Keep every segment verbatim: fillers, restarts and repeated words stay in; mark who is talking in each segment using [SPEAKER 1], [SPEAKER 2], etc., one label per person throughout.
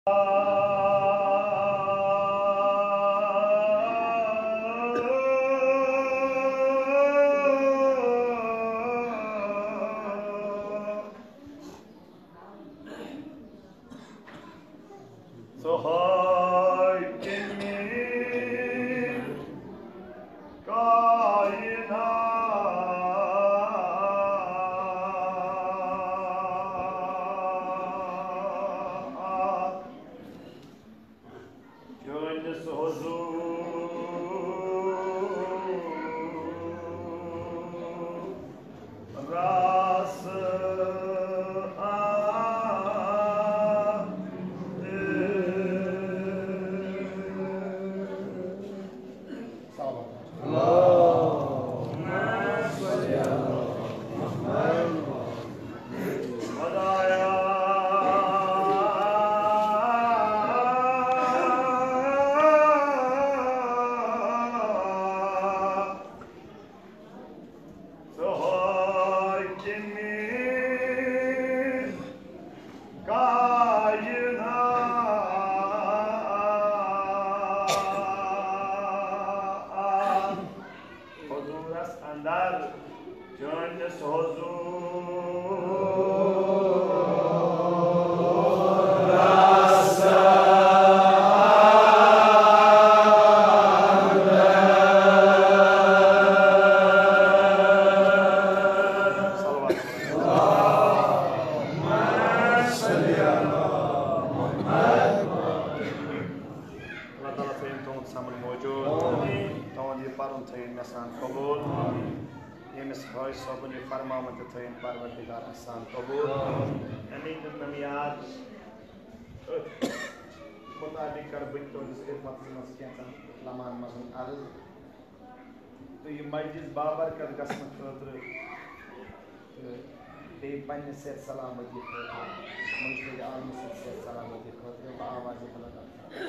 [SPEAKER 1] Set salamati khotro, mujhse aami set salamati khotro, आवाज़ बुलंद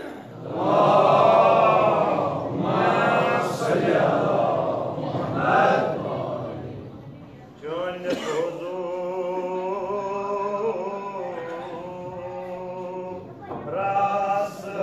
[SPEAKER 1] Allahumma salli ala Muhammad Jannat huzur rasa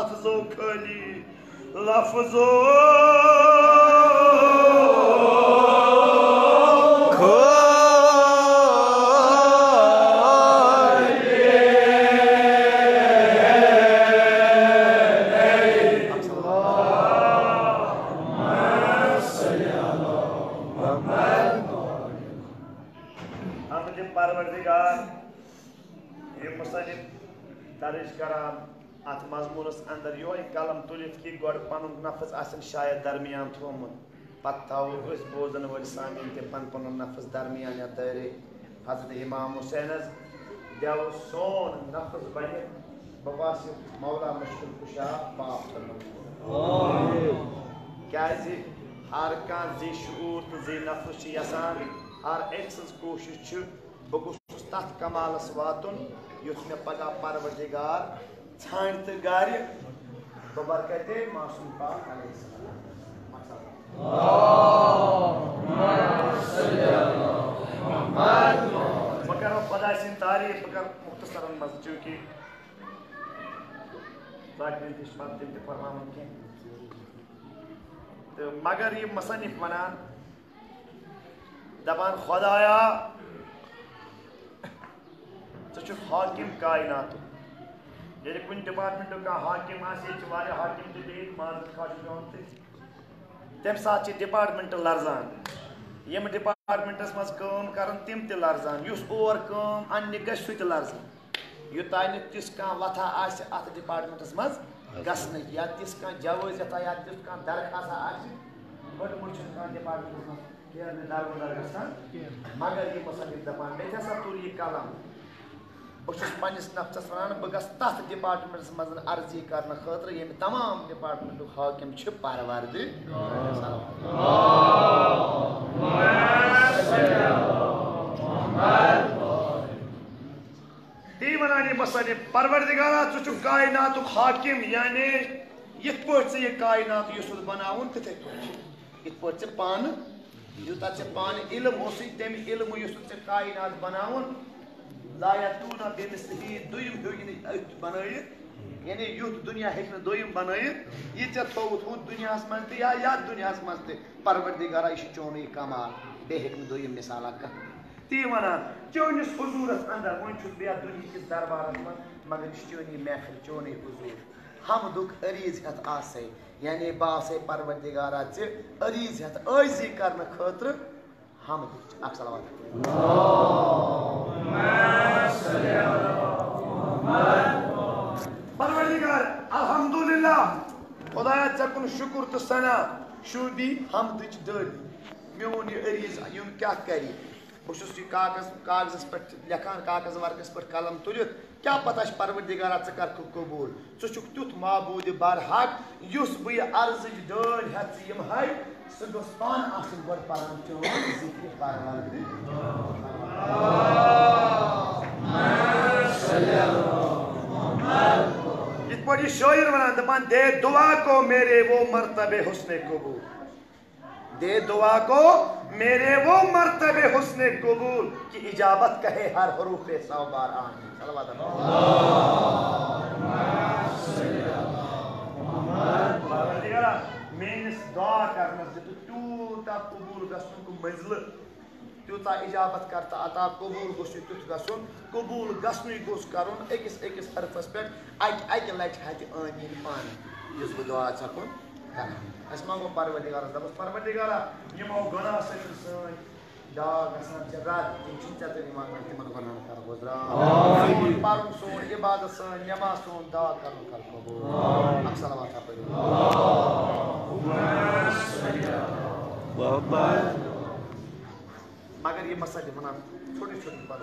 [SPEAKER 2] लफ्जो खाली लफ्जो दर्ज करान अत मजमूनस अंदर यो कलम तुलित कि गोड़ पनुन नफ्स आसन शायद दरमियान थोमुत पत थाव बोजन वल सामीन ते पन पनुन नफ्स दरमियान या दायरे हजरत इमाम हुसैन देव सोन नफ्स बने बवासी मौला मुश्किल कुशा माफ करना क्या हर कान जी शूर तो जी नफ्स यसान हर एक सज कोशिश बह तथ कमालस वातुन युथ मे पगह परवरदिगार छान तो गार बबरकते मासूम पाक अलैहिस्सलाम बह करो खुदा सिंद तारीफ बह कर मुख्तसरन मज चूंकि तो मगर ये मसनिफ वनान दपान खुदाया छु हाकिम कायनात ये कुन डिपार्टमेंट का हाकिम आसे हाकिम माजत तम सात डिपार्टमेंट लर्जान यम डिपार्टमेंटस मज काम करन तिम ते लर्जान युस और काम अन्य गश सु ते लर्जान युतान तिस कह वथा आसे अत डिपार्टमेंटस मज गसन या तिस कह जवाजत या तिस कह दरखास्त आसे बड़ मुछ कह डिपार्टमेंटस मज केर में दारोदार गसन मगर ये मसलिक दपान मे हसा तुल ये कलम बस पन्निस नफ्सस वन बह गस तथ डिपार्टमेंटस मज अर्जी करने खतर ये तमाम डिपार्टमेंट हाकिम परवरदिगार ती वन मसल परवरदिगारा छु कायनात हाकिम यानी ये ये कायनात बनावन तिथे पे पान यूता पान इल्म तम इल्म कायनात बनावन लायतूना बेमिस्लिही दुयम हेक बनायित यानी युथ दुनिया हेक दुयम बनायित ये चे थोत हूँ दुनिया मज या या दुनिया मज परवरदिगारा यह चोन यह कमाल बे हेक दुयम मिसाला कह ती वनान चोनिस हुजूरस अंदर वन बह दुनिया किस दरबारस मज मगर चोनी महफिल चोन हुजूर हमदुक अरीज हेत आसे यानी बासे परवरदिगारा चे अरीज हेत आजी करने खतर हमदुक अक्सलावत परवरदिगार अल्हम्दुलिल्लाह खुदाया चकुन शुक्र तो सना शूदी हमदुच दल मोन यह अरीज युम क्या करी बस कागज कागजस पे लिखान कागज वर्कस पे कलम तुलित क्या पता परवरदिगारा चे कर कबूल छु तुथ माबूद बरहक युस बह अर्ज दल हेत यम हाय सह गोस पान आसन गोड परान चोन जिक्र परवरदिगार ये शायर वनान दपान दे दुआ को मेरे वो मर्तबे हुस्ने कबूल दे दुआ को मेरे वो मर्तबे हुस्ने कबूल की इजाबत कहे हर हरूफ सौ बार आमीन सल्लल्लाहु अलैहि वसल्लम मेनिस दुआ करनस तूता कबूल गसन को मंजिल तूता इजाबत करता अता कबूल गोस तुथ गसन कबूल गसन गोस करुन अकिस अकिस हरफस पे अक अक लट हत आमीन पान जिस दुआ छकुन अस मंगो परवरदिगारस दबस परवरदिगारा यमो गुनाह सत सन दाग गसन जरात इन चिंता ते मान तिमन गुनाह कर गुजरा आमीन पारुन सोन इबादत सन नमाज सोन दुआ करन कर कबूल सलावत पढ़ो मगर ये मसल वना छोटी छोटी बात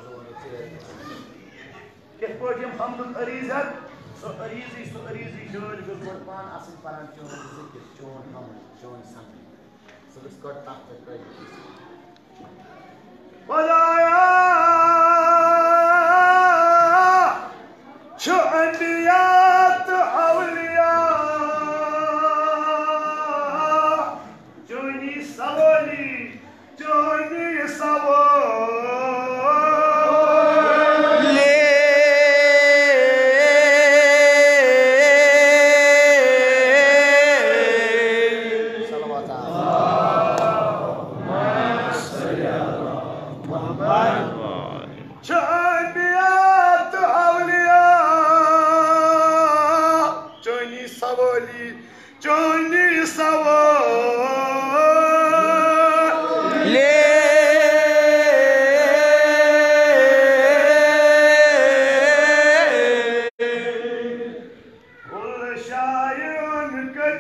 [SPEAKER 2] कित पे हमदुल अरीजत सो अरीजी सो अरीजी डोल गोड पान असल पान चोन जिक्र चोन हम चोन सम सो दिस गॉड तख्त पे खुदाया छो अंबियात औलिया चोनी सवली चोनी सवो चोनी सवार
[SPEAKER 3] ले
[SPEAKER 2] शायन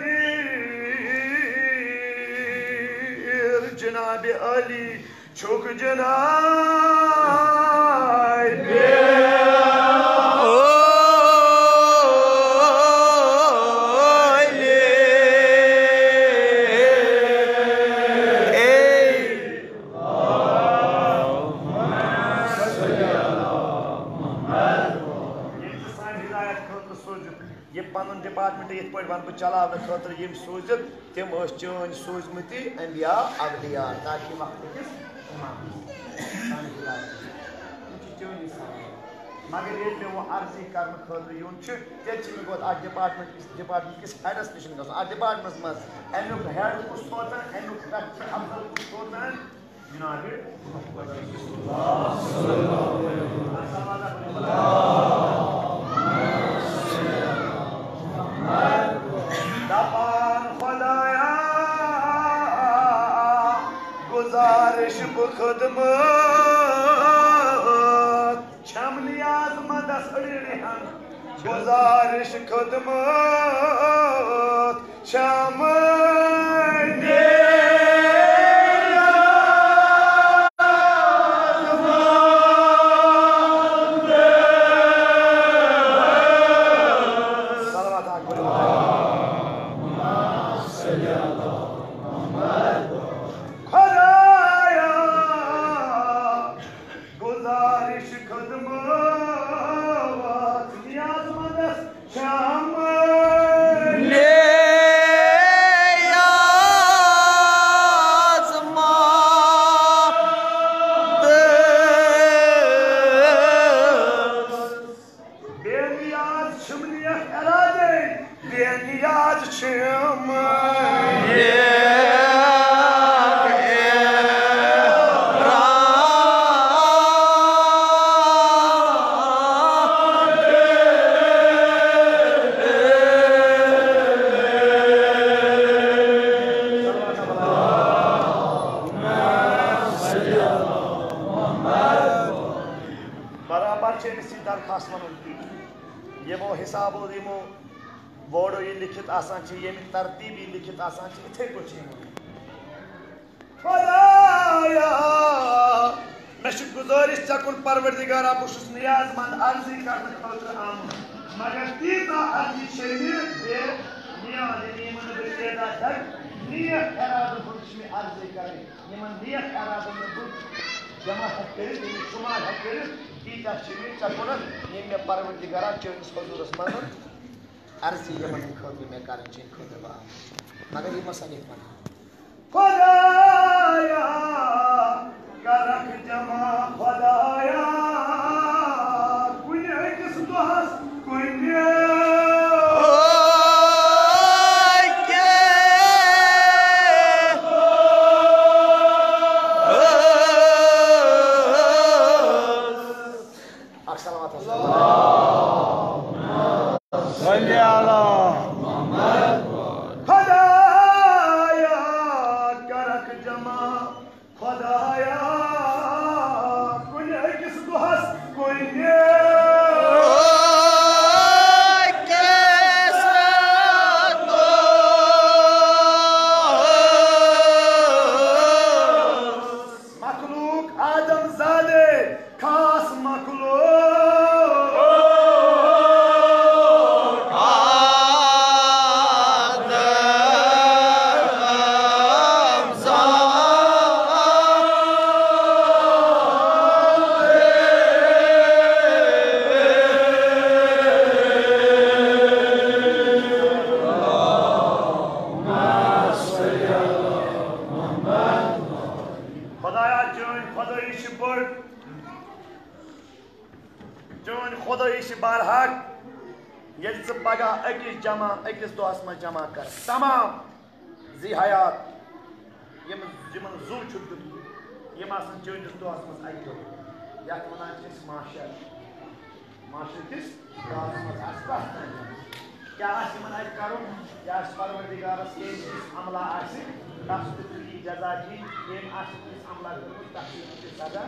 [SPEAKER 2] कदीर जनाब अली छुक जनाब डिपार्टमेंट ये वन बह चलाने खतर यम सूजित तम चन सूजमति अम्बिया अवलिया ताकि वक्त मगर ये मे वो अर्जी कर खतर यून तेल मे डिपार्टमेंट डिपार्टमेंट किस हेडस नश गो डिपार्टमेंट मज अमुक हेड कुछ सोचान अमुक अफसर कुछ सोचान जनाब दपान खुदाया गुजारिश खुदमत छम नियाज मदस अड़िहन गुजारिश खुदमत छम दरखास्त वन यमो हिसाबो यमो बोर्डो ये लिखित आसान ये तरतीब ये लिखित आसान इथे कुछ मे गुजारिश चकुन परवरदिगारा बहुत नियाज मंद अर्जी कर आम मगर तीता अर्जी शरीर बे नियाज नियमन बेदा तक नियत इरादा बुश में अर्जी करे नियमन नियत इरादा में बुश जमा कर शुमार कर तीता शरीर चकुन ये मे परवरदिगारा चोनिस हुजूरस मन अर्जी यमन खौफी में करन चिन खुदा मगर ये मसले मन खुदाया करक जमा खुदाया कुन किस दोहस कुन जमा अकिस दोहस में जमा कर तमाम जी हयात यम जिमन जू छुट यम आसन चोनिस दोहस में अकि यत वनान माशर माशर किस दोहस में क्या आशिमन आज करुन या परवरदिगारस ये अमला आशि तस्दीकी जजा दी ये आशिक अमला करुन तस्दीकी सजा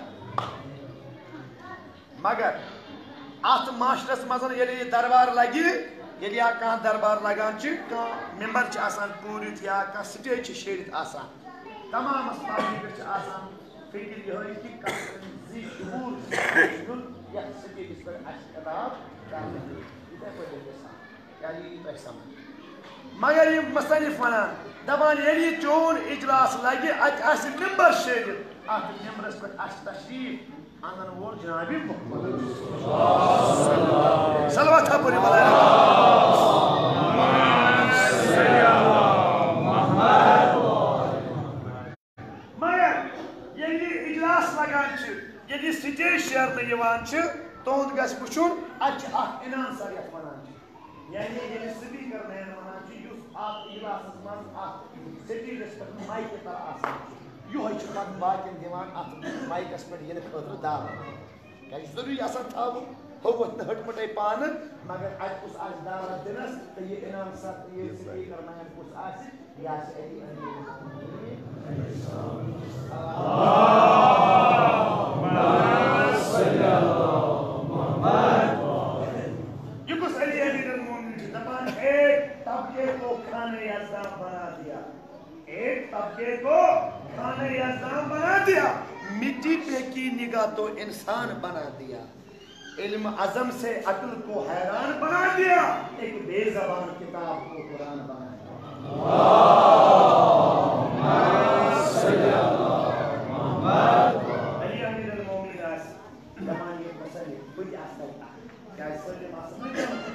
[SPEAKER 2] मगर आत माशरस मजन यदि दरबार लगी यदि या कहाँ दरबार लगान च कहाँ मेंबर च आसान पूरित या कहाँ स्टेज च शेरित आसान तमाम अस्पादी पे च आसान फिक्र ये है कि कहाँ जी शुरूर या स्टेज इस पर अशराब करने इधर पर देखा क्या ये पैसा मगर ये मसनिफ वना दबान यदि चोन इजलास लगे अच आस मेंबर शेरित आत मेंबरस पर अश तशरीफ आनन वोल जनाबी मुहम्मद सलवात पूरी मलाई मगर यदि इजलास लगान छ यदि स्टेज शेयर में यवान छ तोंद गस पुछुन अच अख इनाम सरियत वनान छ यानी यदि स्पीकर मैन वनान छ युस आप इजलास मन अख स्टेज पर माइक पर आसान यो है छ पत बाकिन दिवान अथ माइकस पर यन खतर दाव क्या जरूरी आसान था हो हट मटे पान मगर आज उस आज दावत दिनस तो ये इनाम साथ ये स्पीकर मैन कुछ आज या से अली ये कुछ अली अमीरुल मोमिनीन दबान एक तबके को खाने यज़ाम बना दिया एक तबके को खाने यज़ाम बना दिया मिट्टी पे की निगाह तो इंसान बना दिया इल्म अज़म से अक्ल को हैरान बना दिया एक बेज़बान किताब को कुरान बना दिया अली अमीरुल मोमिनीन दबान ये मसले कुछ आस्था क्या सल्ले मासम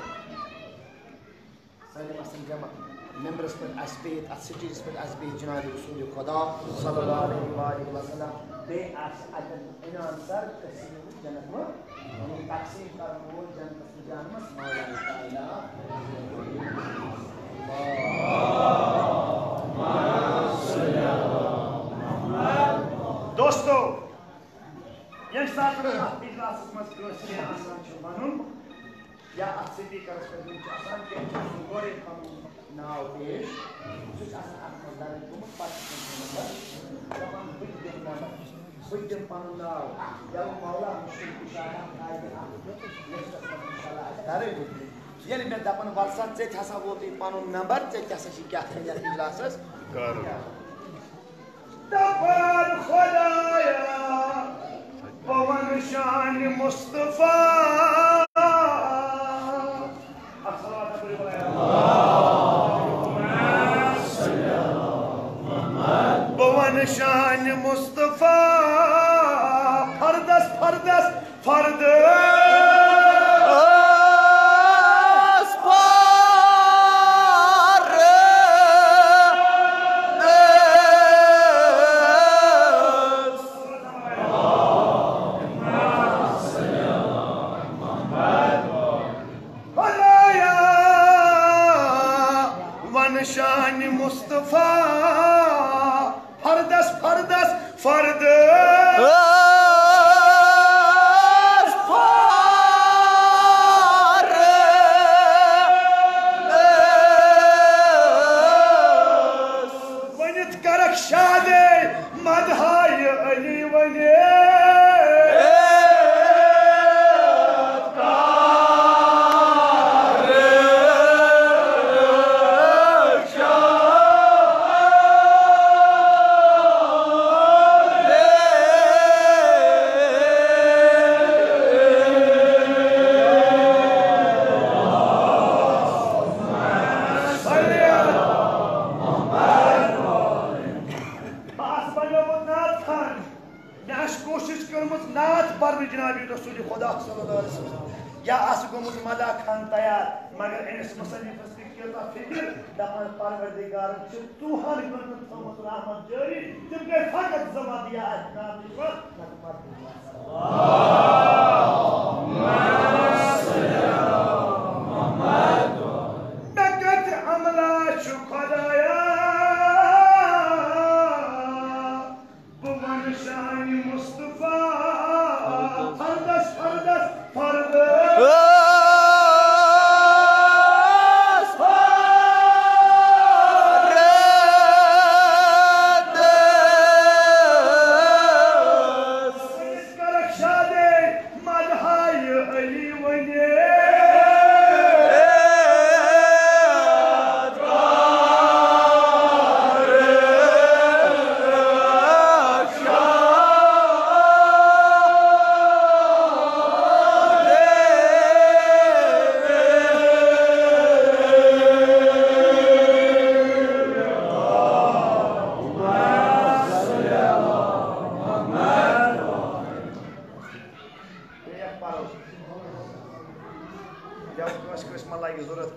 [SPEAKER 2] सल्ले मासम जमा मेंबर्स पर अस्बेत अस्सिटीज पर अस्बेत जनाब रसूल खुदा सल्लल्लाहु अलैहि वसल्लम बे आस अदन इनाम सर कसीम जन्नत में यानी तकसीम कर मोल जन्नत में जानमस मौला ताला दोस्तों ये साथ इजलास में कोई आसान छ बनूं या अस्सिटी कर सकते हैं आसान के गोरे कानून नाव पेश कुछ आसान आपको को पास करना तमाम बुद्ध नाम बुद्ध पानुना या मौला मुश्किल कुशाया आए आप इंशाल्लाह करे यानी मैं दपन वर्षन से हसा वो ती पानुन नंबर से क्या से क्या थे या इजलास कर दफर खुदाया पवन शान मुस्तफा शान मुस्तफा फरदस फरदस फरदस वन शान मुस्तफा फरदस फरदस फरदस वनित करक शादे मदहाय अली वने या असगुमुत मदा खान तैयार मगर इस मुसन्निफस की किया फिक्र दफन परवरदिगार से तुहर गन थमत रहमत जारी तुम के फकत जमा दिया है नाम पर अल्लाहुम्मा सल्ली अला मुहम्मद तकत अमला शुक्राया बुमन शान Mustafa फरदस फरदस फरदस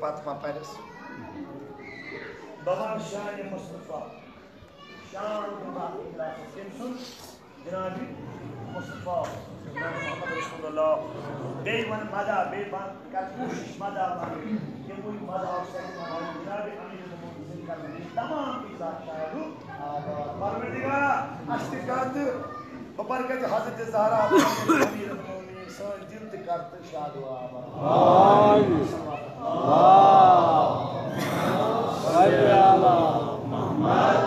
[SPEAKER 2] Fatima Paris. Baban Şahane Mustafa. Şan Baban İbrahim Simsun. Cenab-ı Mustafa. Muhammed Resulullah. Beyvan Mada, Beyvan Katmuş Mada var. Yemuy Mada Avşarı var. Cenab-ı Amir'in Muhammed Kardeşi. Tamam izah şahidu. Parverdigara aştikardı. Babarkati Hazreti Zahra Amir'in Muhammed Sağ dildi kartı şahadu ağabey.
[SPEAKER 3] Amin. Salli ala Muhammed.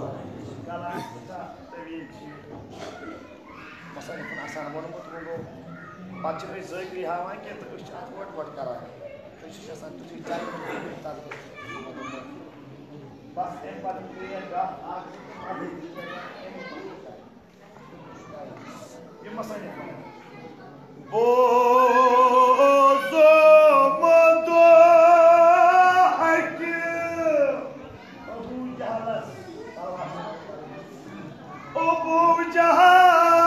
[SPEAKER 2] Masalahnya pun asal mau nunggu tunggu. Baca rezeki di hawan kita terus cakap buat buat karang. Terus saya satu cerita kita terus. Pas empat dia dah ada di sana. Ini masalahnya. Bozo mando hakim. Abu Jahal. Abu Jahal.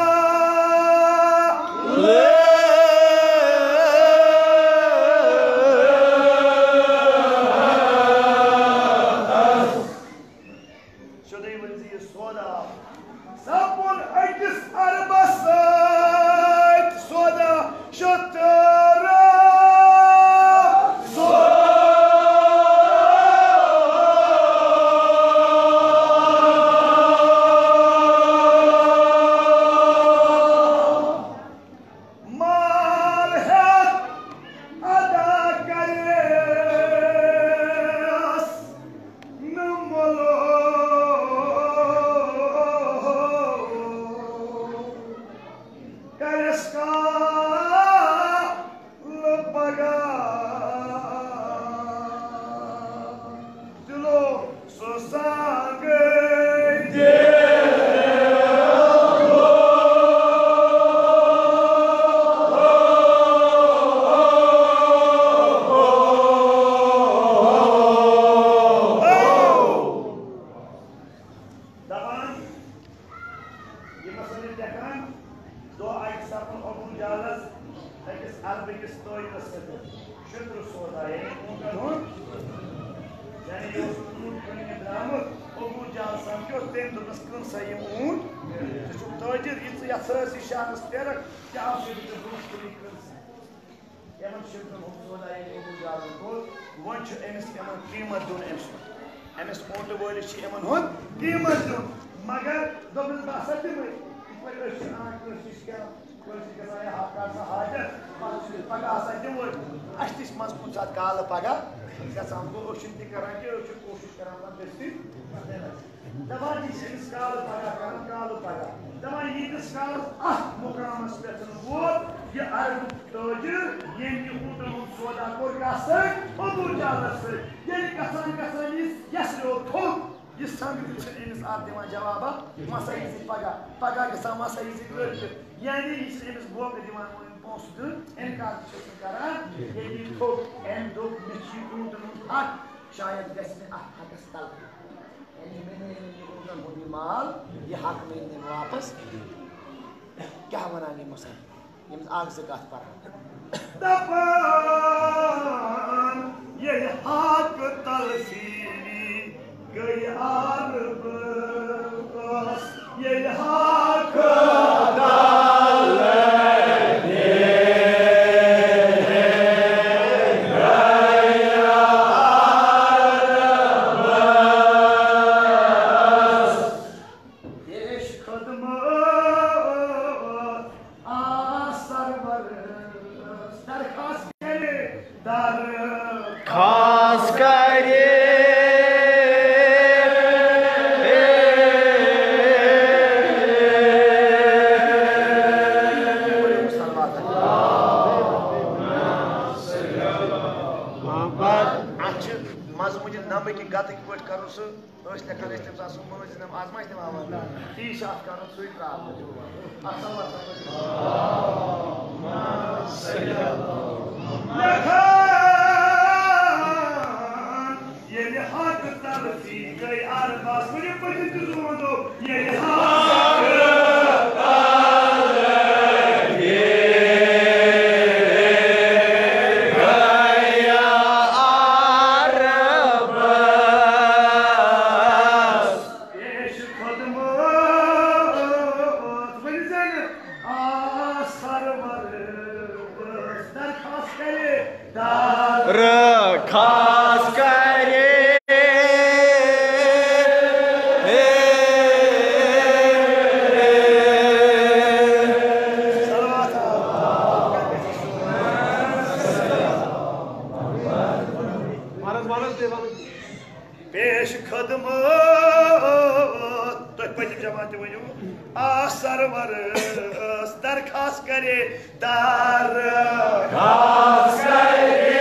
[SPEAKER 2] Şayet resmi ahkâs talep. Yani मैंने उनका मुझे माल ये हक में ने वापस क्या बनाने मसल ये आग से काट पर दफन ये हक तलफी गई आग बस ये हक
[SPEAKER 3] Ah खास करे
[SPEAKER 2] पेश खदमत तो पहले जमाते वो आ सरवर दरखास्त करे दरखास्त करे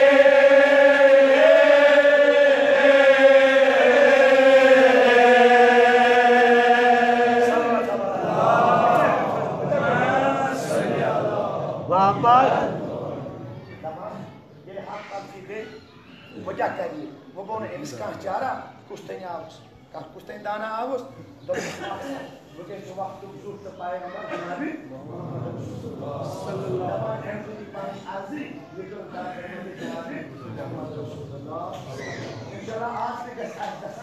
[SPEAKER 2] वो क्या करिए वो बोने इस का चारा कुछ नहीं आवस का कुछ नहीं दाना आवस तो वो के जो वक्त दूर तक पाएगा जनाबी सल्लल्लाहु अलैहि आजी ये तो जनाबी इंशाल्लाह आज से के साथ दस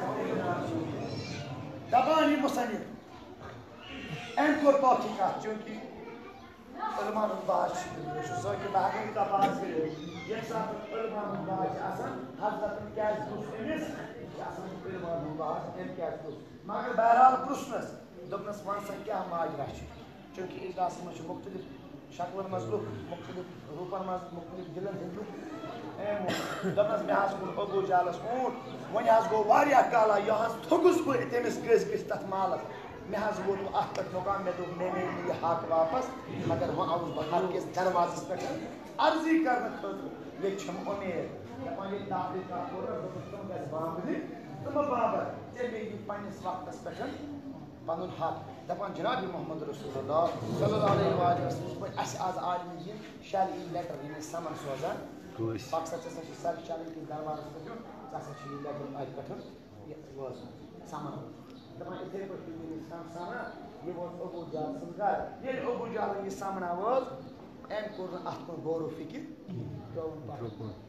[SPEAKER 2] दबानी मुसन्निफ एंकोर पार्टी का क्योंकि अलमान बाज सो के बागे का बाज ये सब अलमान बाज आसान हजरत क्या दुश्मनिस आसान अलमान बाज इन क्या दुश मगर बहरहाल प्रश्नस दोपनस वन क्या माजरा क्योंकि इजलास में मुख्तलिफ शक्लन मजलूक मुख्तलिफ रूपन मज मुख्तलिफ दिलन हिंदू दोपनस में हास को अबू जालस ऊंट वनी हास गो वारिया काला यहां थुगुस को तेमिस गस गस तत मालस मैं हाज वो तो आख तक मकान में तो मैंने ये हाथ वापस मगर वहाँ उस बाहर के दरवाजे पे अर्जी करने खतर ये छम उम्मीद या पानी दाखिल का पूरा तो तुम का बांबली तुम बाबर जब ये पानी इस वक्त स्पेशल पानुन हाथ दफान जनाब मोहम्मद रसूलुल्लाह सल्लल्लाहु अलैहि वसल्लम अस आज आदमी ये शरई लेटर ये समन सोजा पाकिस्तान से सर शरई के दरबार से जो जैसे शरई लेटर आज कठन ये वो समन दफान इतने पर सामना ये वो अबू जाल संगार ये अबू जाल ये सामना वो एम को आठ को बोरो फिकिर तो उन पर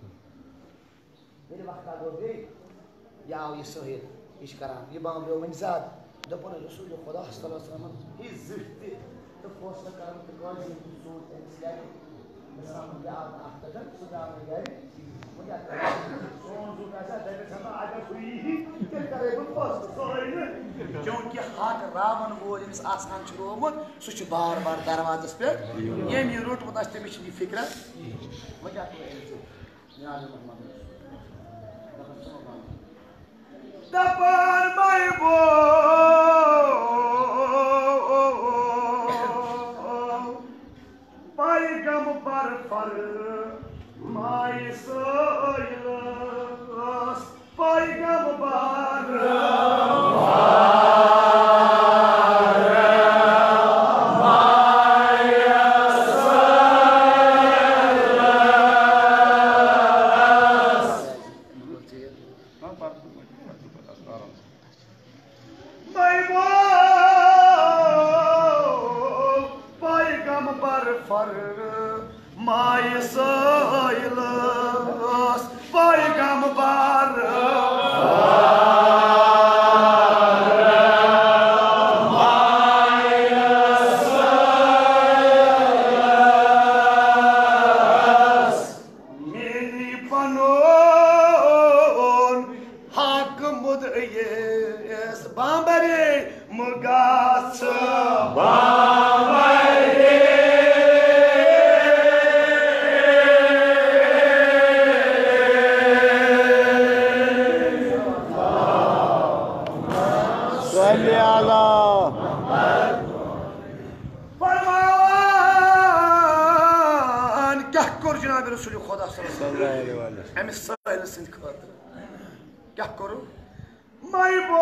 [SPEAKER 2] मेरे वक्त का दो दे या ये सोहेल इश कराम ये बाम बे वन जाद दोपन रसूल खुदा सल्लल्लाहु अलैहि वसल्लम ही जिफ्त तो पोस्ट कराम तो कौन सी सूट इस्लाम सामने क्या आता है सुधा में गए मुझे सोन जो कैसा देवे sama आजा हुई ही क्या करे वो पोस्ट सोहेल क्योंकि हाथ रावण वो इस आसान छरोमत सु छ बार बार दरवाजस पे ये मी रोट मत अस्ते मिश दी फिक्र वजह तो है याद मोहम्मद दपर बाय बो पाई गम पर फर माय सोयलस पाई गम बार क्या करो माय बो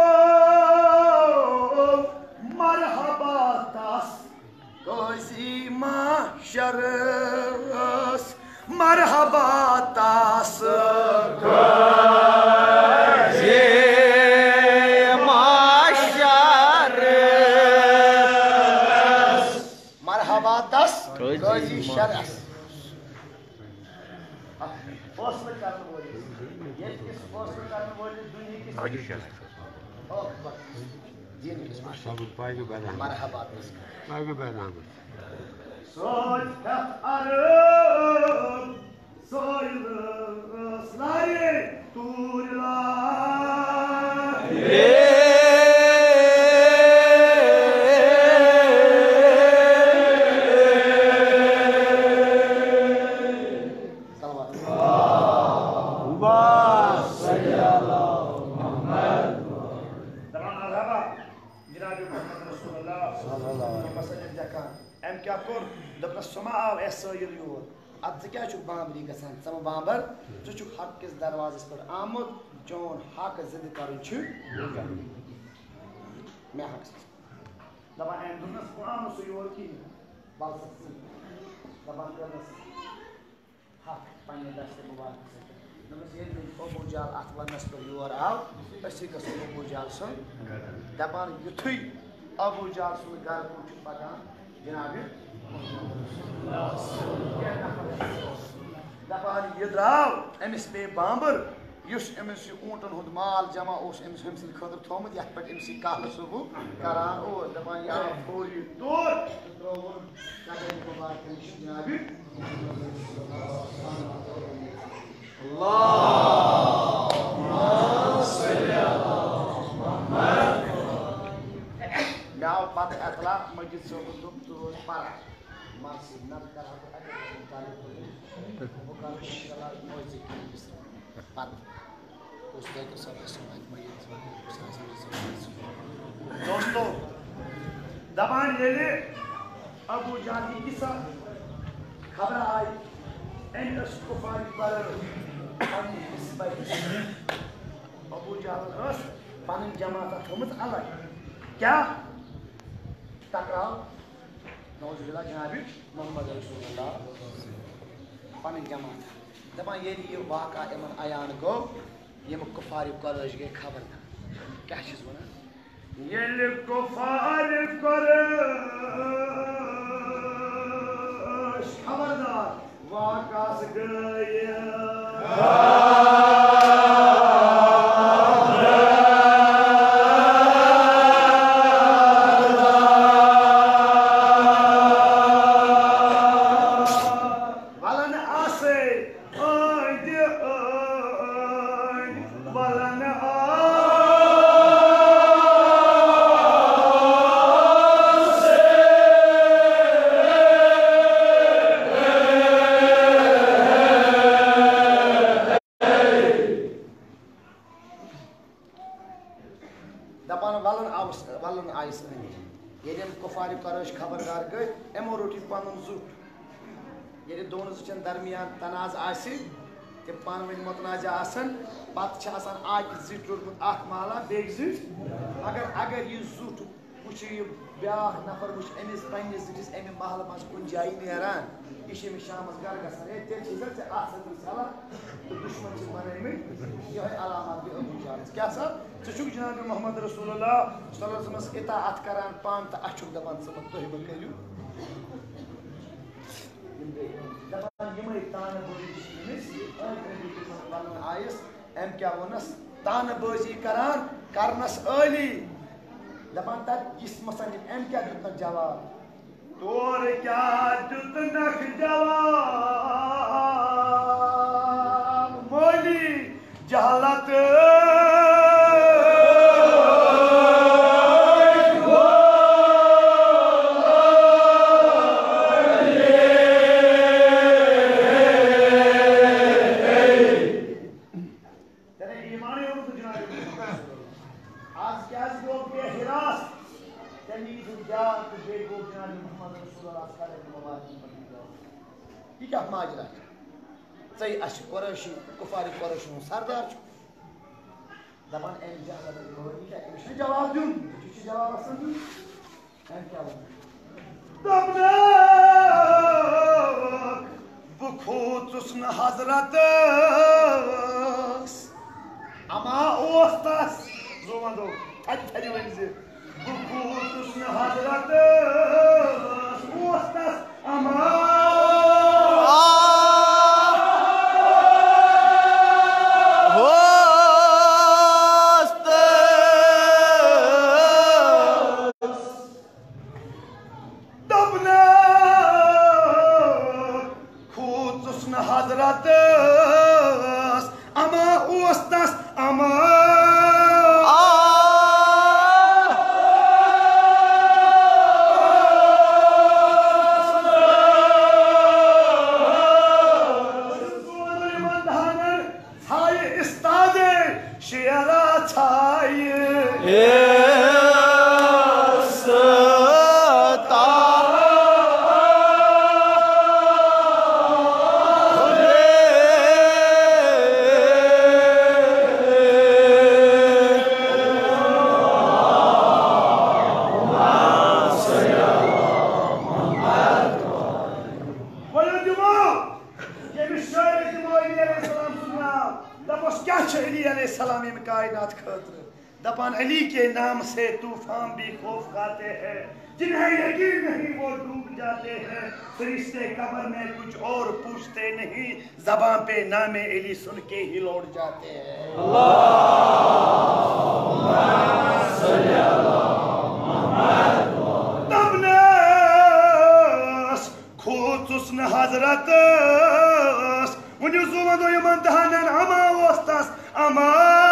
[SPEAKER 2] मरहबा तास कोसी माशरस मरहबा तास कोसी माशरस मरहबा तास कोसी शरस फॉस्फेट करने वाली ये किस फॉस्फेट करने वाली दुनिया की आगे क्या है ओ दिन किस सब पाए के बना मरहबा पाए के बना सोच का अरब सोइल लाए तूर लाए एम क्या कोर दपस समा आव ऐसोइल योर अब क्या चुक बामरी गसान सम बामर जो चुक हक किस दरवाजे पर आमद जोन हक जिद करन छु मैं हक दबा एम दुनस कुरान सो योर की बाल सक दबा करनस हक पाने दस्ते मुबारक से नमस ये अबू जाल अखवनस पर योर आव असी कस अबू जाल सन दबान युथुई अबू जाल सुन घर कुछ पकान जनाब दपान ये द्राव अमिस पे बांबर युस अमिस ऊंटन हुंद माल जमा ओस अमिस हमसिन खतर थोमत यत पे अमिस काल सुबु करान ओ दपान या फौरी तोर त्रोवन कदम को बात करिश जनाब अल्लाहुम्मा सल्ली अला मुहम्मद गाव पात अतला मस्जिद से दुब तो पारा मार्सी नब करा तो अगर तारीफ तो वो का शला मस्जिद पात उस तरह के सब समाज मस्जिद दोस्तों दबान ये ले अबू जाली की सा खबर आई एंडस को फाइट पर अन्य हिस्सा अबू जाल रस पानी जमात थमत अलग क्या टकराव नौजुला जनाब मोहम्मद रसूलुल्लाह पानी जमात दपान ये ये वाक़ा इमन आयान गो यम कुफार कुरैश के खबर क्या चीज वना ये कुफार कुरैश खबरदार वाक़ा से गया दरमियान तनाज आसि ते पानवन मतनाजा आसन पत छ आसान आक जिट रोटमुत अख माला बेग जिट अगर अगर ये जुट कुछ ये ब्याह नफर कुछ एमिस पन्निस जिस एमि महल मस कुन जाई नेरान इशे में शाम घर गसन ए ते चीज से आसन सला तो दुश्मन से मरेमे ये है अलामत भी अबू जाल क्या सा चुक जनाब मोहम्मद रसूलुल्लाह सल्लल्लाहु अलैहि वसल्लम इताअत करान पान त अछुक दबन सब तो ही बकलियो दपान यमय तान बोली दिसमिस आयस एम क्या वनस तान बोजी करान करनस अली दपान तक इस मसनिफ एम क्या दुतन जवाब तोर क्या दुतनक जवाब बोली जहालत क्या माजरा सही अश कुरैशी कुफारी कुरैशी सरदार दपान एम जहालत क्या एम जवाब दूं किसी जवाब असन एम क्या दबना बुखुतुस न हजरत अमा ओस्तास जोमदो थरी थरी वंजे बुखुतुस न हजरत ओस्तास अमा ostnas ama दपान अली के नाम से तूफान भी खौफ खाते हैं, जिन्हें यकीन नहीं वो डूब जाते हैं, फरिश्ते कब्र में कुछ और पूछते नहीं, ज़बान पे नामे अली सुन के ही लौट जाते हैं। अल्लाहुम्मा सल्ली अला मुहम्मद तबनस खुतुस्न हज़रतस उन्युज़ुमा दो यमन दहनन अमा वस्तस अमा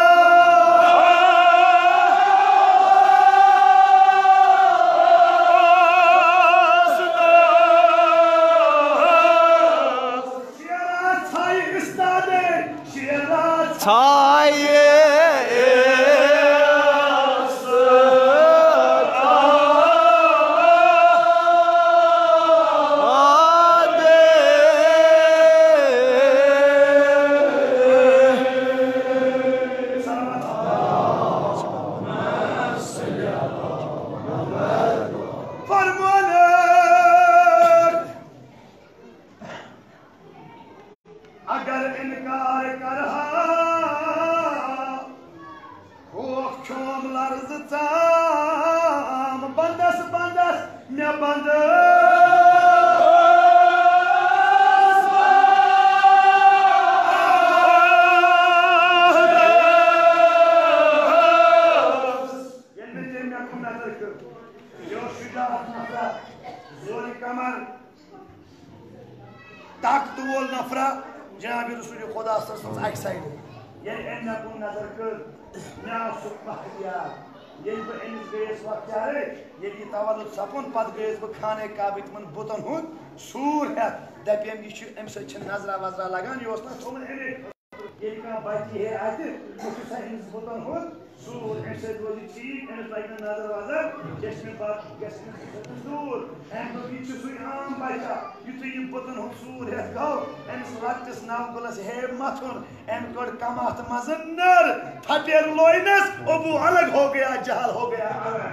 [SPEAKER 2] सपन पत गयस बह खाने काबित मन बुतन हुन सूर है दपेम यह अम सत नजरा वजरा लगान यह ना थोन अमे ये बच्ची है अत सा अमिस बुतन हुन सूर अम सत रोज ठीक अमिस लगे नजर वजर चश्मे बात दूर अम यह सू आम बच्चा यु यह बुतन हुन सूर है गो अमिस लकटिस नवगुलस हे मथुन अम कड़ कमात मज नर फटेर लोइनस अबू अलग हो गया जहल हो गया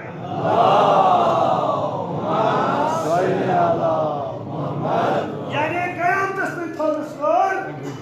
[SPEAKER 2] यानी कयामतस में थोड़स और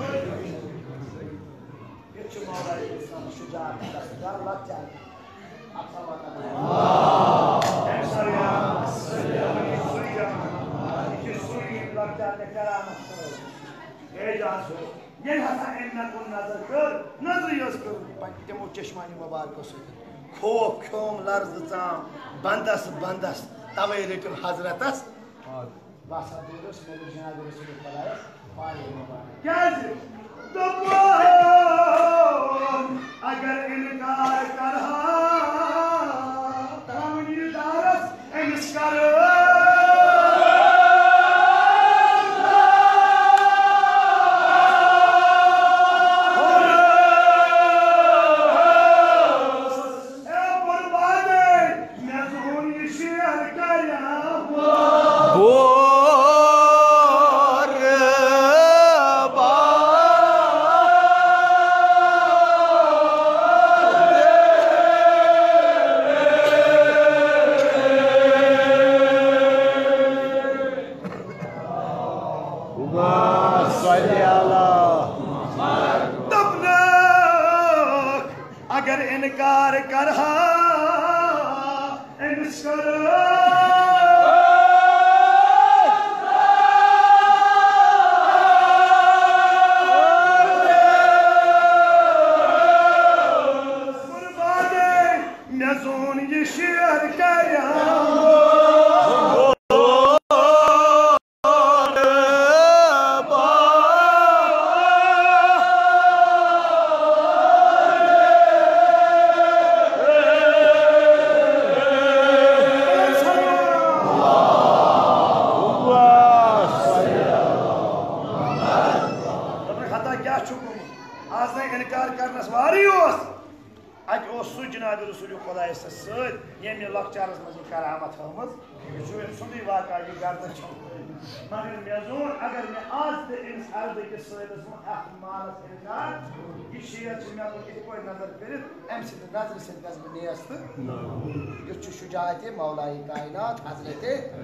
[SPEAKER 2] ये चुमारा इस्लाम शुजात दस्तगार लग जाए अच्छा बात है ऐसा या सल्लल्लाहु अलैहि वसल्लम ये सुई लग जाते करामत ये जासो ये हसा इन्ना को नजर कर नजर यस कर पक्के मो चश्मानी मुबारक से खोफ खोम लर्ज चाम बंदस बंदस तवे रटम हजरतस बासा दोरस मेरे जनाब रसूल खुदा पाए क्या जी दबो अगर इनकार करहा तामनी दारस इनकार नसवारी अत सू जनाब रसूल खुदा सद ये लकचारस मज करामत हमें यह सुंदे वाक़ यह गर्दन मगर मे जोन अगर मे आज तमिस हर बकिस सदस मालस इनकार यह शेर मे पे नजर कर अम नजर सत गस बह नेस तो यह शुजात मौलाए कायनात हजरत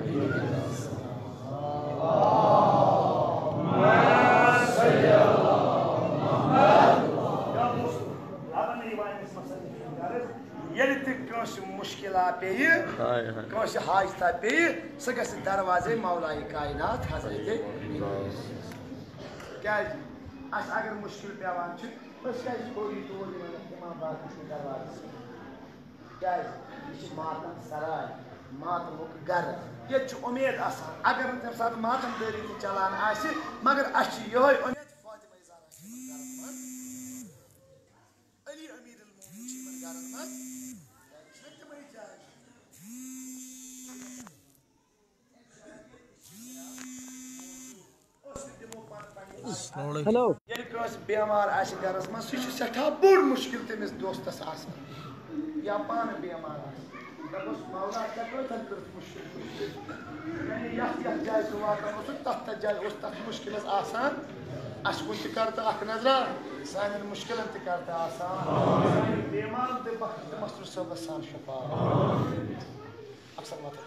[SPEAKER 2] मुश्किल पे हाजता पे सह ग दरवाजे मौलाए कायनात हजरत क्या अगर मुश्किल पेवान थोड़ी तौर इमामबाद दरवाजे क्या मातम सराय मातमुक गर ये उम्मीद आसान अगर तम सात मातम दारी चलान आसि मगर अस ये उम्मीद अली अमीर अलमोमिनीन गरन मज
[SPEAKER 3] हेलो
[SPEAKER 2] ये बेमार आस गरस मज सह सठा बोड़ मुश्किल तमिस दोस्तस या पान बेमार दपस मौला मुश्किल जाए सह वातान तथ तथ जाए तथ मुश्किल आसान अस कुन कर तो अख नजरा सान मुश्किल कर तो आसान बेमार तो मस्तर सबस सान शफा अक्सर मत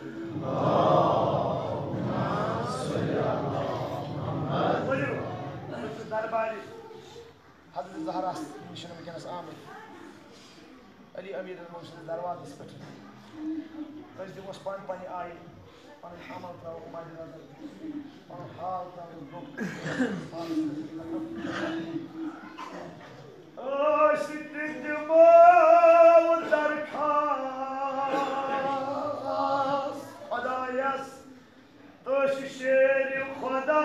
[SPEAKER 2] दरबार हजरत ज़हरा निश वनस आमद अली अमीर अलमोमिनीन दरवाज़ पे दिमोस पान पान आय पन अमल त्रो मज नजर पन हाल त्रो दरखास्त खुदायस तो शेर खुदा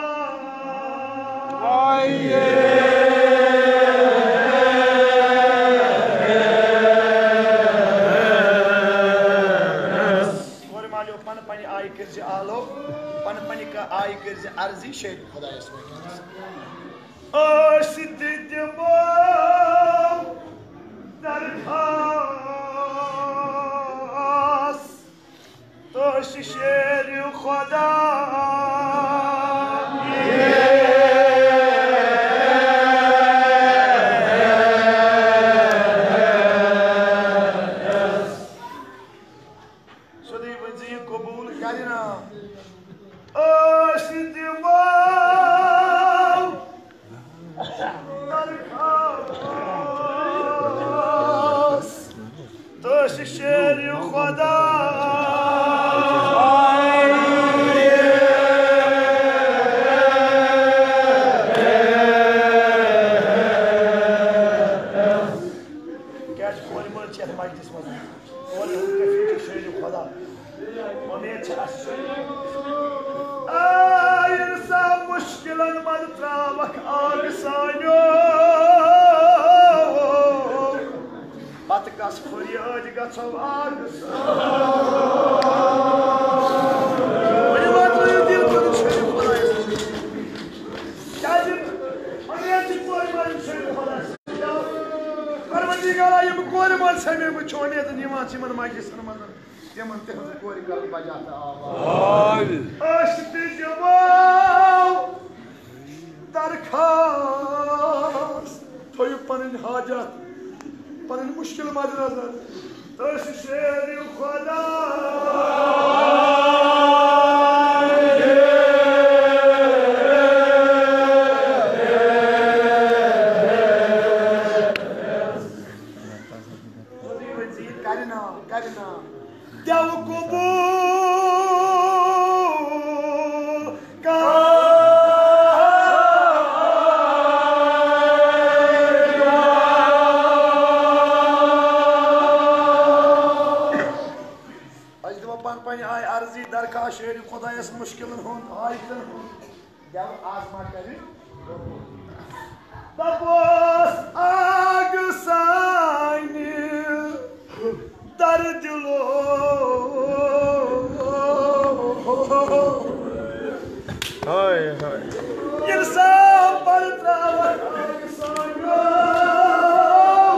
[SPEAKER 2] आलो पन पन का आई कर अर्जी शेर खुदायस दरखास्त तो शेर खुदा दरखास्त थोयु पन हाजत पन मुश्किल मज नजर तो शेर खुदा करना करना देव कबूल दरखास्त शेर खुदायस मुश्किल हाजतन देव आजमा कर दपोस आग सानी दर दिलो हाय हाय इंसान पर त्रावत आग सानी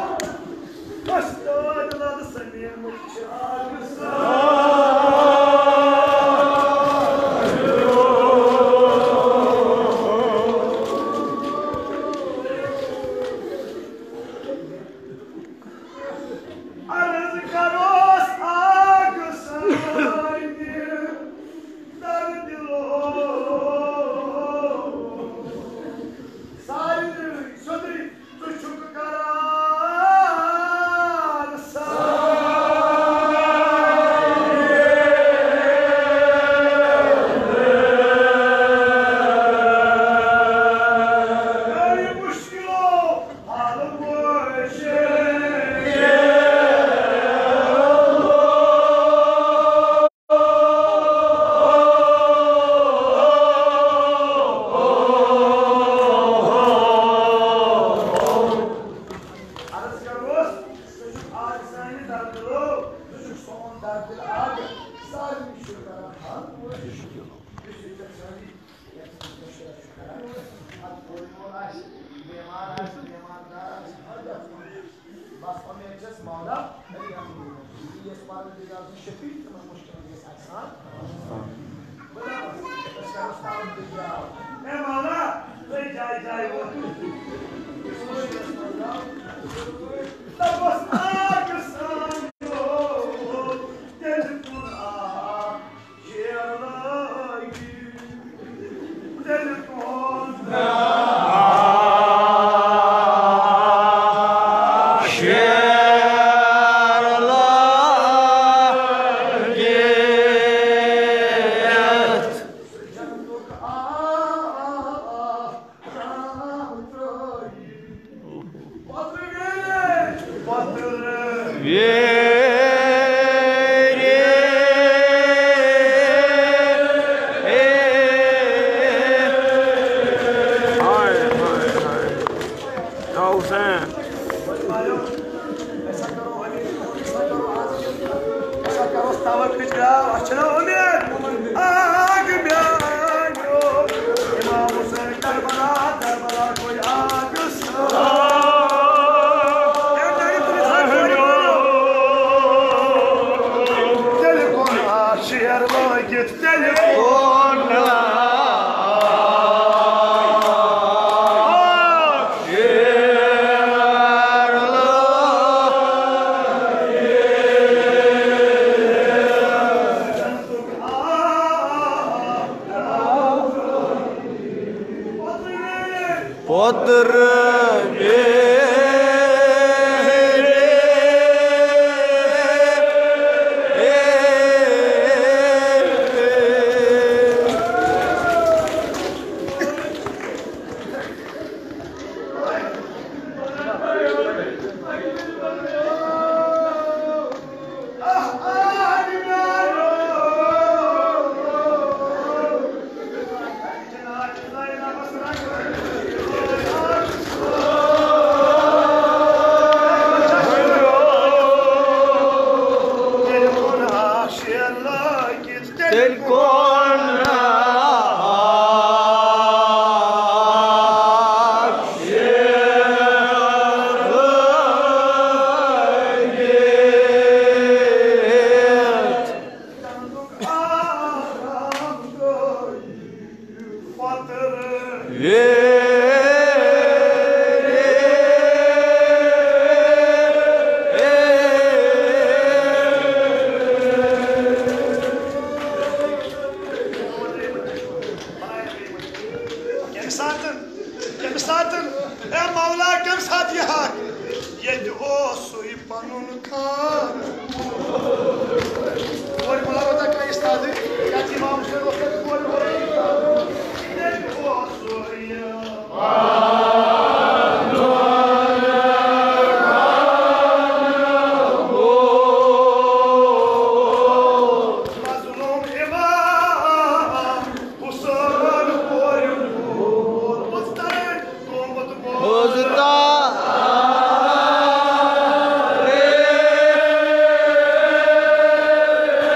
[SPEAKER 3] Hozda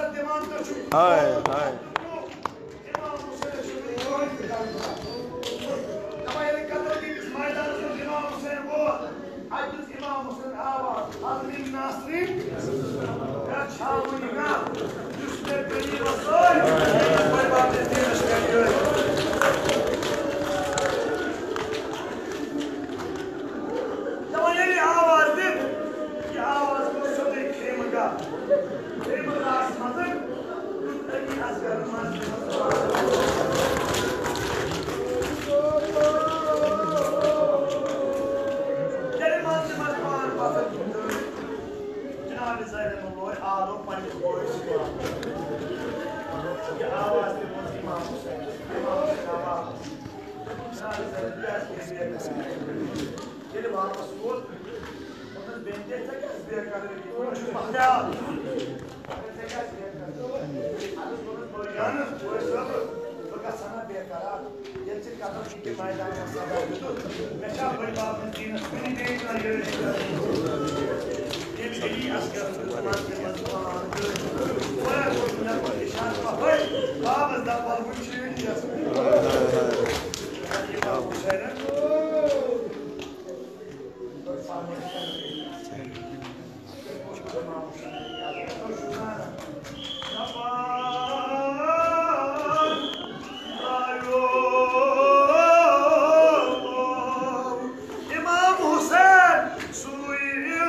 [SPEAKER 2] इजाजत दिवान का छु
[SPEAKER 3] हाय हाय
[SPEAKER 2] इमाम हुसैन शुरू कोई तमाम कदर की इस मैदान से इमाम हुसैन वो आज इमाम हुसैन आवाज आदमी नासरीन या छावनीगा जिसने बनी रसूल कोई बात नहीं नशकर तमाम ये आवाज दे ये आवाज को सब खेमगा खेमगा मदन तनी असगर मान आलो पंच वॉइस ये आवाज से बोल इमाम हुसैन इमाम हुसैन आवाज सारे जल्दियास के लिए ये वापस बोल मतलब बेंचे से क्या बेर कर रही है वो मखया ऐसे क्या बेर कर दो आज बोल बोल जान वो सब तो का सना बेर करा ये से का तो के मैदान में सदा दो मैं शाह बड़ी बात में तीन स्पिन देख रहा है ये असगर तमाम के मजमान वला कुछ ना कुछ इशारा पर बाबा दा पर कुछ नहीं है ये बात है ना तो सामने इमाम हुसैन सुई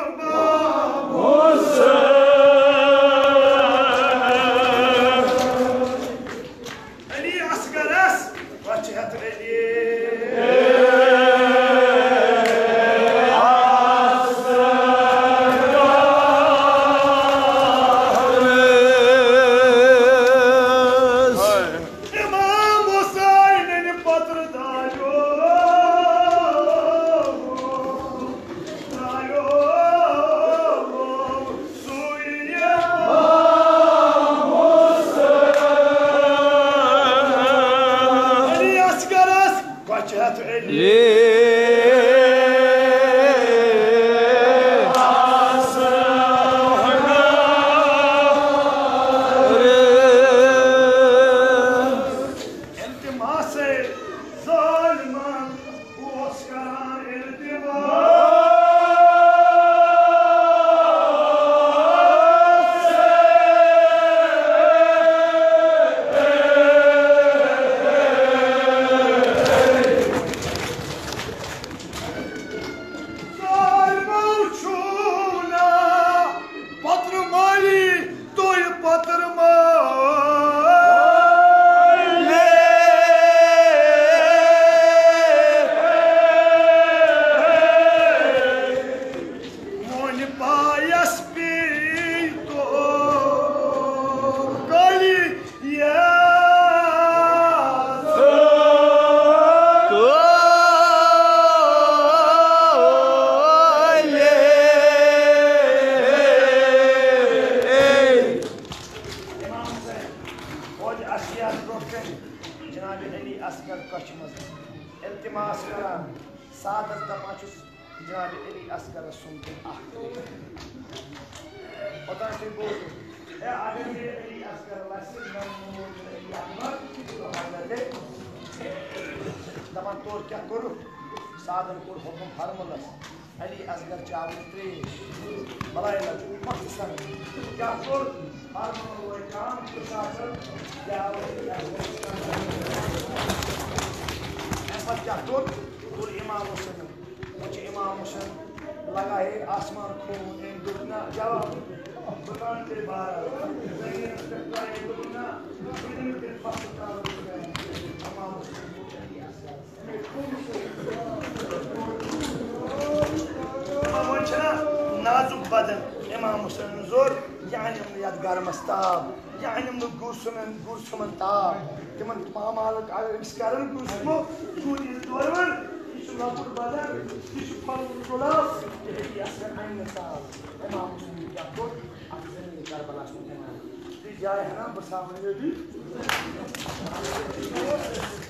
[SPEAKER 2] नाजुक बदन इमाम हुसैन जोर यानी हम याद गरमस्ताब यानी हम गुरसुमन गुरसुमन ताब तमन मामाल इसकारन गुरसुमो सूरी दोरवन इस लापुर बदन इस फल गुलाब ये असर आइन ताब इमाम हुसैन या कोट अफजल करबला सुनना दी जाए है ना बसावने भी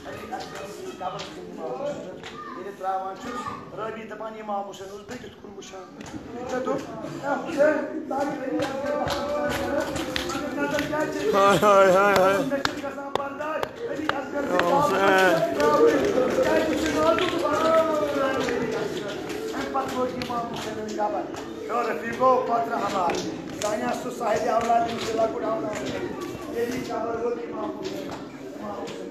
[SPEAKER 2] Ele travam çüş, Rabi tapan imam Hüseyin uz bekit kurmuşan. Çato, ya takip edin.
[SPEAKER 3] Hay hay hay hay.
[SPEAKER 2] Meşhur kazan bardar, Ali Asgar.
[SPEAKER 3] Ya Hüseyin.
[SPEAKER 2] Hem patron imam Hüseyin'in kabar. Şöyle figo patra hamar. Sanya su sahibi avladı inşallah kur avladı. Yedi kabar yok imam Hüseyin. İmam Hüseyin.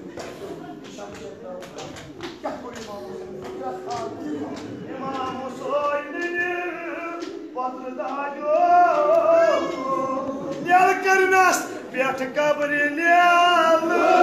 [SPEAKER 2] İmam Hüseyin'in patrda yok. Niyal karnas, biyat kabri niyal.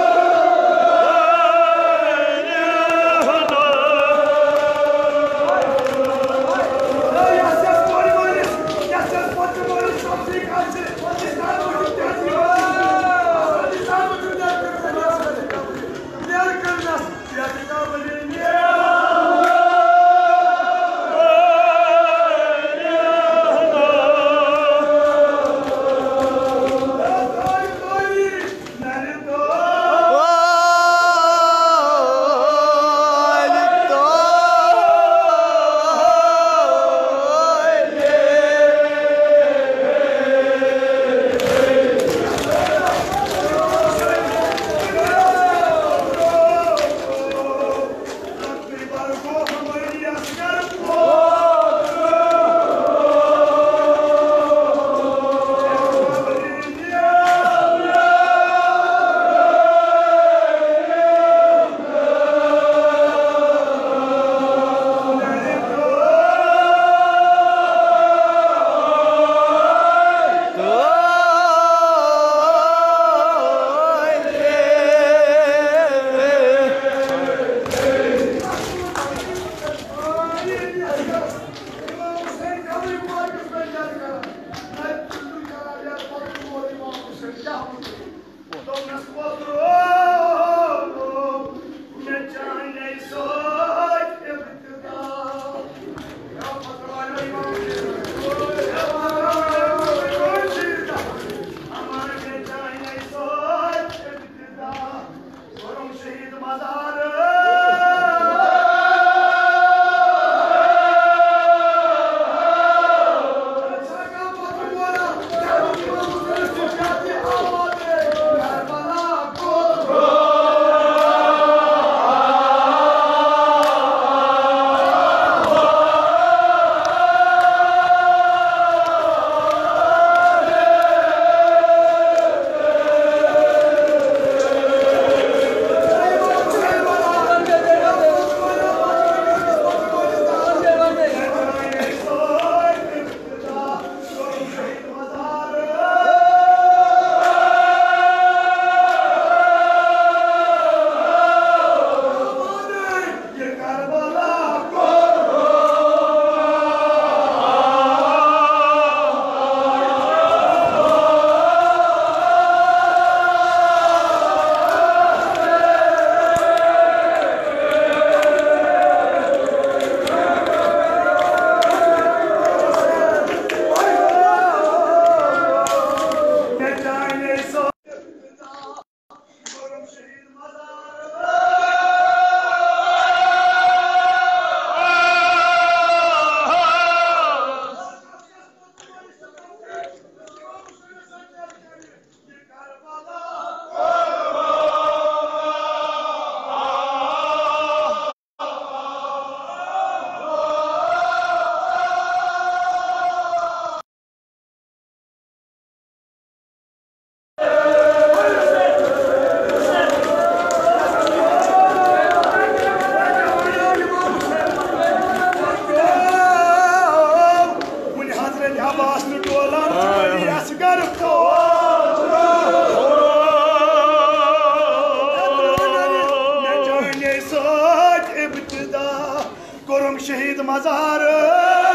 [SPEAKER 2] Şehit mazarı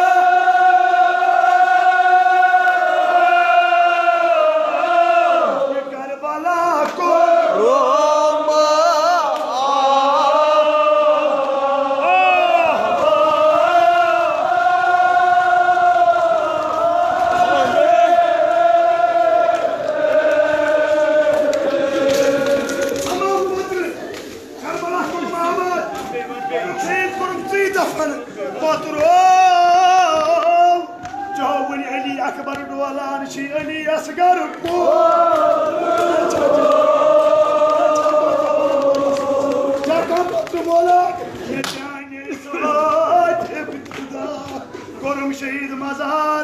[SPEAKER 2] Karbala Roma Karbala अकबर डोलान शी Ali Asghar को जगम तुमोला ये जाने साथ इब्तिदा करम शहीद मजार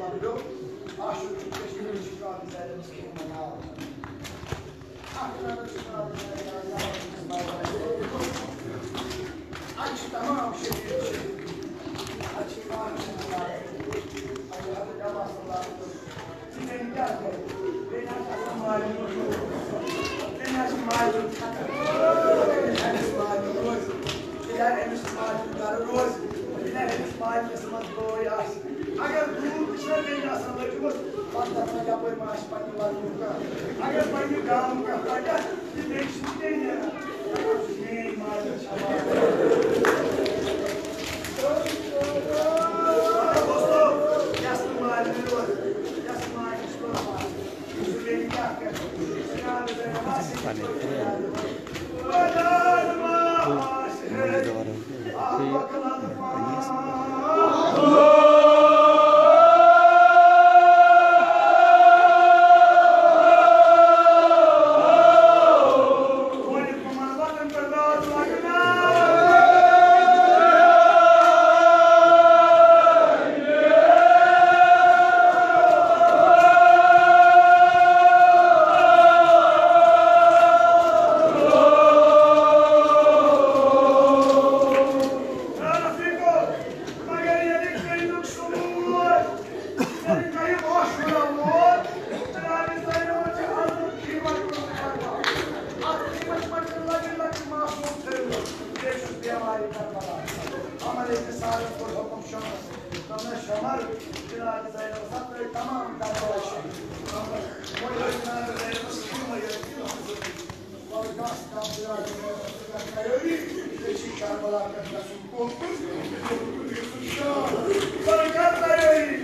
[SPEAKER 2] kaldırıyor. Aşık Kashmiri çıkan bizlerimiz kim var? Aklına çıkan bizlerimiz aç tamam şey şey. Aç tamam şey. Hadi devam edelim. Sizin gel. Ben aslında malum. Ben aslında malum. Ben aslında malum. Bilen emiş malumları roz. Bilen emiş malumlar doyar. Agar दूर पिछले दिन आसान लगे बस बात करना क्या कोई माश पानी वाली होगा अगर पानी गांव का फायदा ये देश में नहीं है ये माल छावा दोस्तों यस माल लो यस माल लो इसलिए क्या कर सियाल से नमाज़ पानी Barangkali